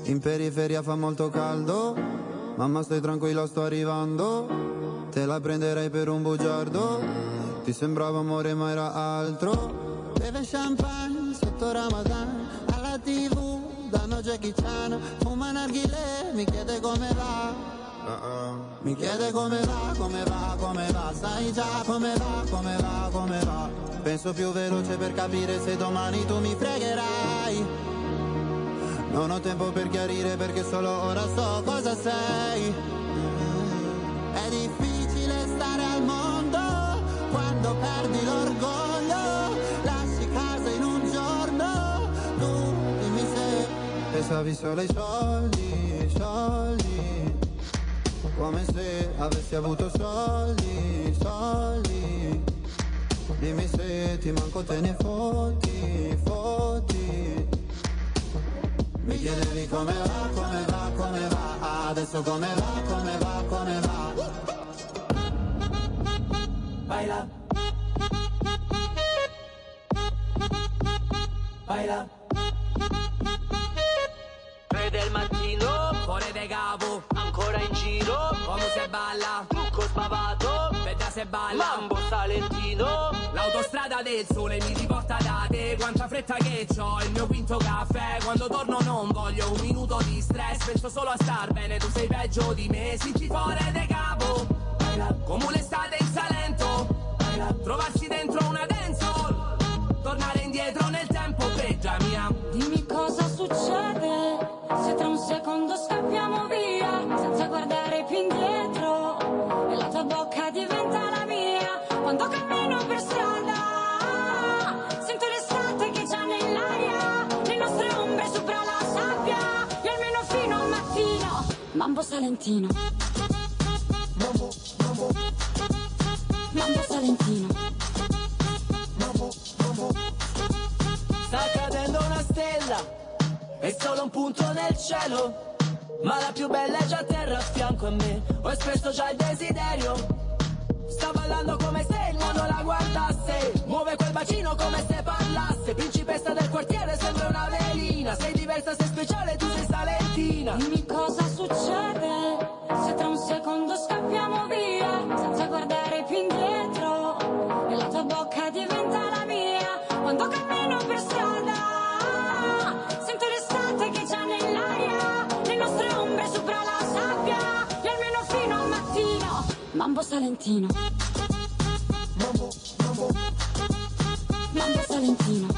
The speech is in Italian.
In periferia fa molto caldo, mamma stai tranquilla sto arrivando. Te la prenderei per un bugiardo, ti sembrava amore ma era altro. Beve champagne sotto Ramadan, alla TV danno Jackie Chan. Fuma narghile, mi chiede come va. Mi chiede come va, come va, come va. Sai già come va, come va, come va. Penso più veloce per capire se domani tu mi fregherai. Non ho tempo per chiarire perché solo ora so cosa sei. È difficile stare al mondo quando perdi l'orgoglio. Lasci casa in un giorno, tu dimmi se pensavi solo ai soldi, soldi. Come se avessi avuto soldi, soldi. Dimmi se ti manco te ne fotti, fotti. Mi chiedevi come va, come va, come va. Adesso come va, come va, come va. Baila. Baila. 3 del mattino, fuori de capo, ancora in giro, come se balla, trucco spavato, vedrà se balla, mambo salentino. L'autostrada del sole mi riporta da te, quanta fretta che c'ho, il mio quinto caffè. Quando torno non voglio un minuto di stress, penso solo a star bene, tu sei peggio di me. Sinci fuori de capo, baila, come un'estate in Salento, baila, trovarsi dentro una dancehall, tornare indietro nel tempo, beggia mia. Dimmi cosa succede se tra un secondo scappiamo via senza guardare più indietro e la tua bocca diventa la mia. Quando cammino per strada sento l'estate che già nell'aria, le nostre ombre sopra la sabbia e almeno fino al mattino. Mambo salentino, mambo, mambo, mambo salentino, mambo, mambo. Sta cadendo una stella, è solo un punto nel cielo, ma la più bella è già a terra a fianco a me. Ho espresso già il desiderio, sta ballando come se il mondo la guardasse, muove quel bacino come se parlasse. Principessa del quartiere, sembra una velina, sei diversa, sei speciale, tu sei salentina. Dimmi cosa succede se tra un secondo scappiamo via senza guardare più indietro e la tua bocca diventa la mia. Quando cammino per strada sento l'estate che già nell'aria, le nostre ombre sopra la sabbia e almeno fino al mattino. Mambo salentino, mambo, mambo, mambo salentino.